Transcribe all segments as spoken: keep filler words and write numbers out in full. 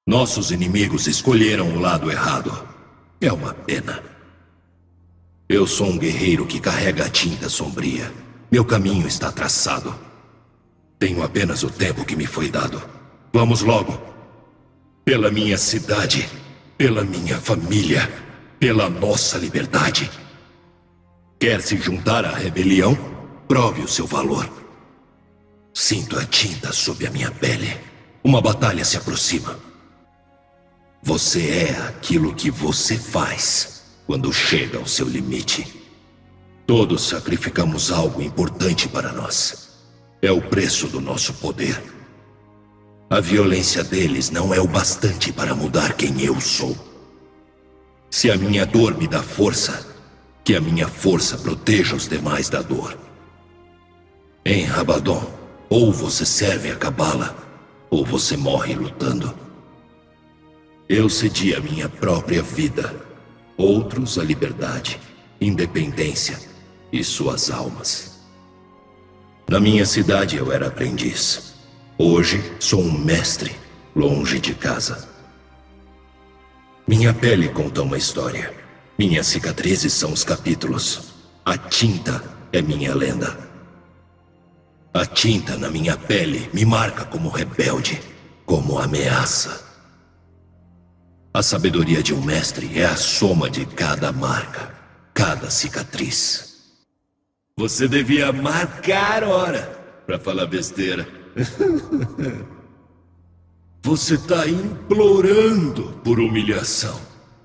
Nossos inimigos escolheram o lado errado. É uma pena. Eu sou um guerreiro que carrega a tinta sombria. Meu caminho está traçado. Tenho apenas o tempo que me foi dado. Vamos logo. Pela minha cidade, pela minha família, pela nossa liberdade. Quer se juntar à rebelião? Prove o seu valor. Sinto a tinta sob a minha pele. Uma batalha se aproxima. Você é aquilo que você faz quando chega ao seu limite. Todos sacrificamos algo importante para nós. É o preço do nosso poder. A violência deles não é o bastante para mudar quem eu sou. Se a minha dor me dá força, que a minha força proteja os demais da dor. Em Rabadon, ou você serve a Cabala, ou você morre lutando. Eu cedi a minha própria vida, outros a liberdade, independência e suas almas. Na minha cidade eu era aprendiz. Hoje sou um mestre, longe de casa. Minha pele conta uma história. Minhas cicatrizes são os capítulos. A tinta é minha lenda. A tinta na minha pele me marca como rebelde, como ameaça. A sabedoria de um mestre é a soma de cada marca, cada cicatriz. Você devia marcar hora pra falar besteira. Você tá implorando por humilhação.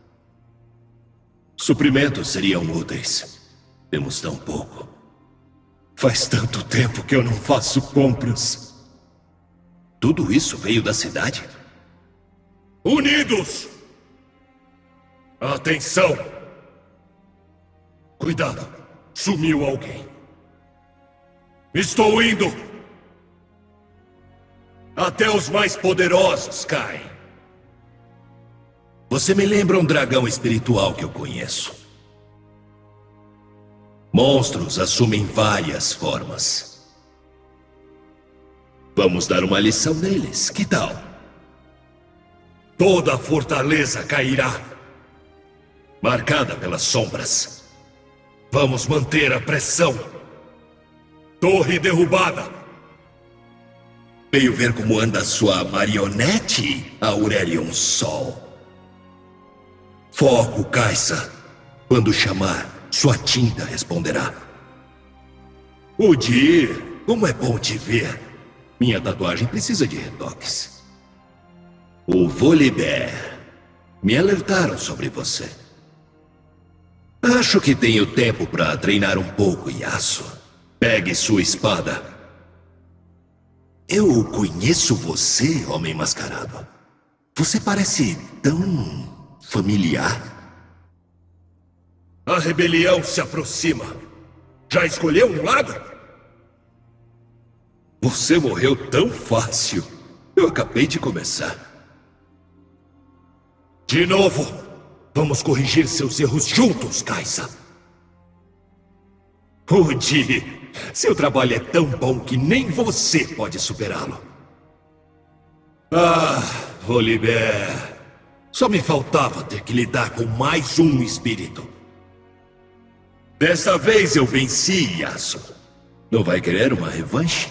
Suprimentos seriam úteis. Temos tão pouco. Faz tanto tempo que eu não faço compras. Tudo isso veio da cidade? Unidos! Atenção! Cuidado! Sumiu alguém. Estou indo! Até os mais poderosos caem. Você me lembra um dragão espiritual que eu conheço. Monstros assumem várias formas. Vamos dar uma lição neles, que tal? Toda a fortaleza cairá, marcada pelas sombras. Vamos manter a pressão. Torre derrubada. Veio ver como anda sua marionete, Aurelion Sol. Foco, Caixa. Quando chamar, sua tinta responderá. Udir, como é bom te ver. Minha tatuagem precisa de retoques. O Volibear. Me alertaram sobre você. Acho que tenho tempo para treinar um pouco, Yasuo. Pegue sua espada. Eu conheço você, homem mascarado. Você parece tão familiar. A rebelião se aproxima. Já escolheu um lado? Você morreu tão fácil. Eu acabei de começar. De novo. Vamos corrigir seus erros juntos, Caixa. Rudy, seu trabalho é tão bom que nem você pode superá-lo. Ah, Volibear. Só me faltava ter que lidar com mais um espírito. Dessa vez eu venci, Yasuo. Não vai querer uma revanche?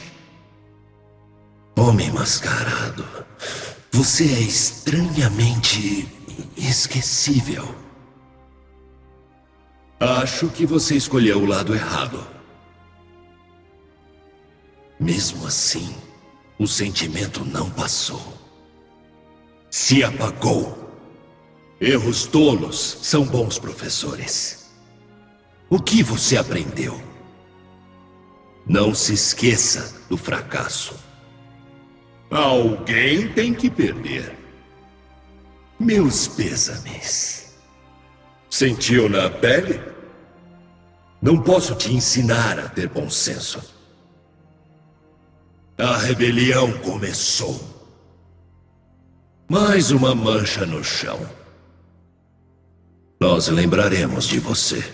Homem mascarado, você é estranhamente esquecível. Acho que você escolheu o lado errado. Mesmo assim, o sentimento não passou. Se apagou. Erros tolos são bons professores. O que você aprendeu? Não se esqueça do fracasso. Alguém tem que perder. Meus pêsames. Sentiu na pele? Não posso te ensinar a ter bom senso. A rebelião começou. Mais uma mancha no chão. Nós lembraremos de você.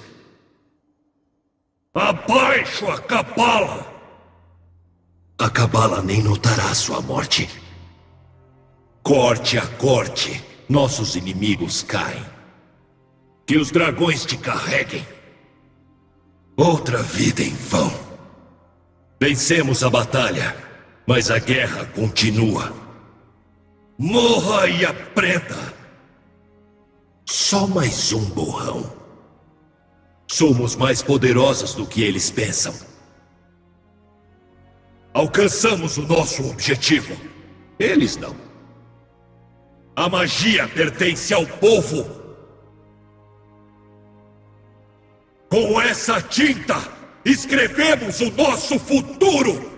Abaixo a Cabala! A Cabala nem notará sua morte. Corte a corte, nossos inimigos caem. Que os dragões te carreguem. Outra vida em vão. Vencemos a batalha, mas a guerra continua. Morra e aprenda. Só mais um borrão. Somos mais poderosos do que eles pensam. Alcançamos o nosso objetivo. Eles não. A magia pertence ao povo. Com essa tinta, escrevemos o nosso futuro!